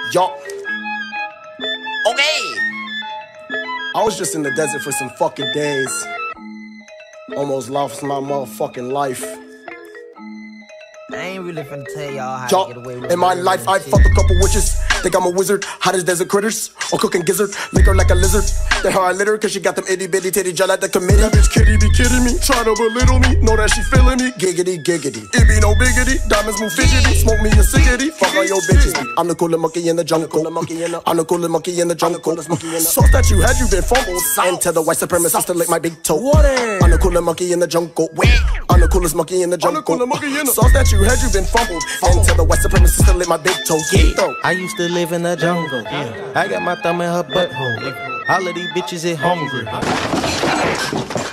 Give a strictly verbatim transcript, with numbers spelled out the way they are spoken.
Yo. Okay. I was just in the desert for some fucking days. Almost lost my motherfucking life. I ain't really finna tell y'all how Yo, to get away with it. in my life, I fucked a couple witches. Think I'm a wizard, hot as desert critters. Or cooking gizzard, lick her like a lizard. Then how I lit her, cause she got them itty bitty titty gel at the committee. That bitch kitty be kidding me, try to belittle me. Know that she feeling me, giggity giggity. It be no biggity, diamonds move fidgety. Smoke me a ciggity, fuck all your bitches. I'm the coolest monkey in the jungle. I'm the coolest monkey in the jungle. Sauce that you had, you been fumbled. And tell the white supremacist to lick my big toe. I'm the coolest monkey in the jungle. I'm the coolest monkey in the jungle. Sauce that you had, you been fumbled. And tell the white supremacist to lick my big toe. Yeah. I used to live in the jungle. Yeah. I got my thumb in her butthole. All of these bitches is hungry.